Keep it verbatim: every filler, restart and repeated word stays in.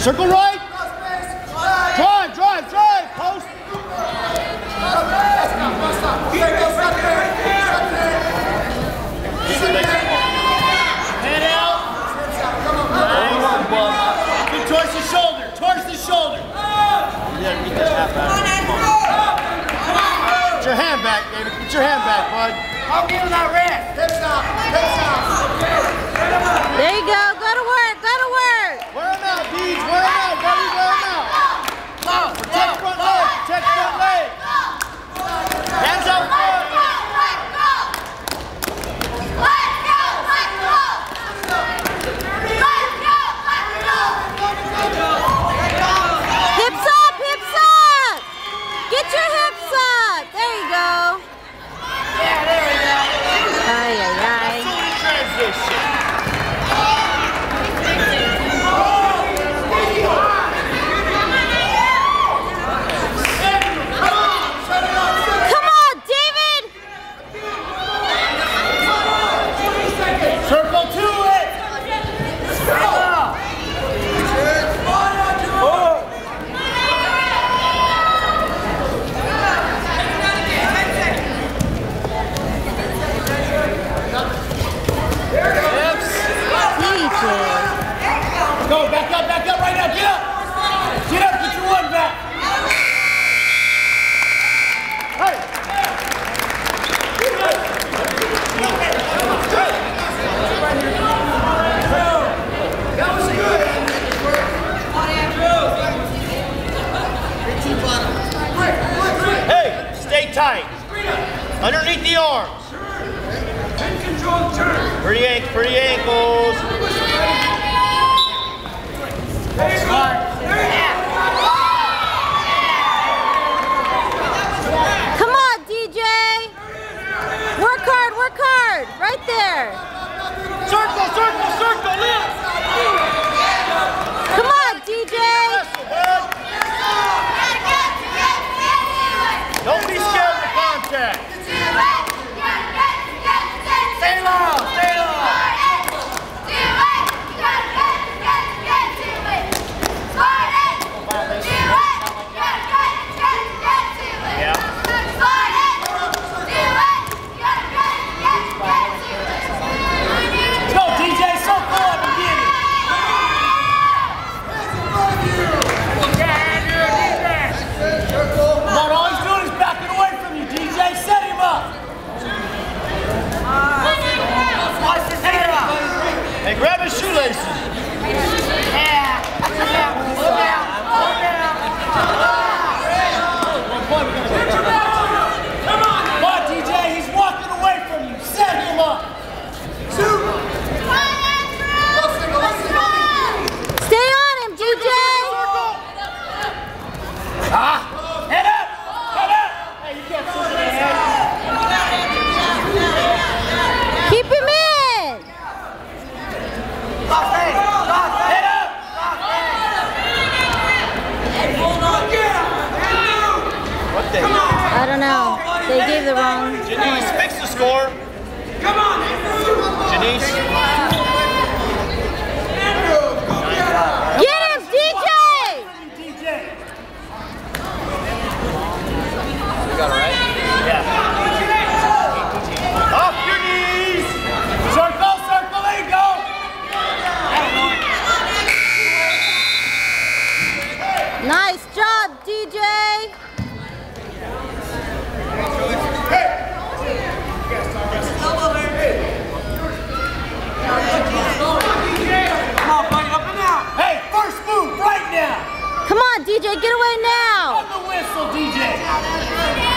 Circle right. Drive, drive, drive. Post. Head out. Get towards the shoulder. Towards the shoulder. You gotta get that half out. Get your hand back, David. Get your hand back, bud. I'll give him that rest. Hip stop. Hip stop. There you go. Go to work. Go to work. Wear him out, Deej. Wear him out, buddy. Wear him out. Go. Protect front leg. Protect front leg. Hands out front. Hips up. Hips up. Get your hips up. There you go. Yeah, there we go. Ay, ay, ay. Transition. Come on, David. Circle to it. Go, back up, back up right now, get up! Get up, get your one back! Hey! That was good! Hey, stay tight. Underneath the arms. Pretty ankles, pretty ankles. Come on, D J. Work hard, work hard. Right there. Circle, circle, circle, lift. Come on, D J. Don't be scared of the contact. Stay low, stay low. Hey, grab his shoelaces. Yeah. Yeah. Slow down. Slow down. Come on. Come on, D J. He's walking away from you. Set him up. Shoot. Stay on him, D J. Ah. Head up. Head up. Hey, you can't sit in the head. Keep him in. Head up. What the? I don't know. They gave the wrong Janice, point. fix the score. Come on. Janice. Get him, D J. You got it right? Yeah. Off your knees. Circle, circle, there you go. Nice job, D J. Come on, buddy, up and out. Hey, first move right now. Come on, D J, get away now. On the whistle, D J.